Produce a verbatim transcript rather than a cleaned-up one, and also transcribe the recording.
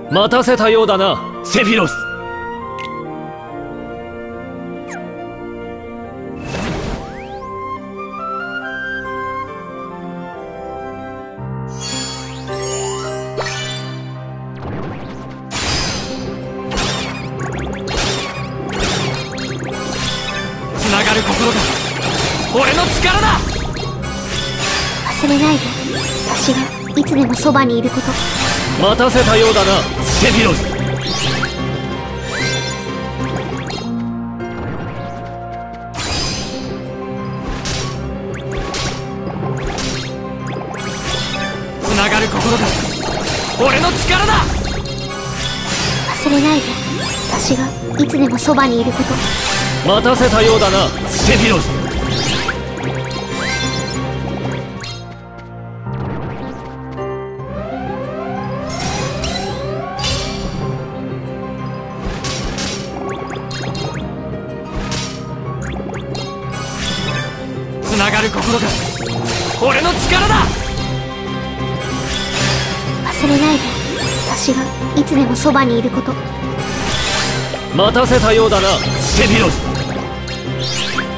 待たせたようだな、セフィロス。つながる心が俺の力だ。 忘れないで、私がいつでもそばにいること。 待たせたようだな、セフィロス。つながる心が俺の力だ。 忘れないで、私がいつでもそばにいること。 待たせたようだな、セフィロス。つながる心が俺の力だ。 忘れないで、私がいつでもそばにいること。 待たせたようだな、セフィロス。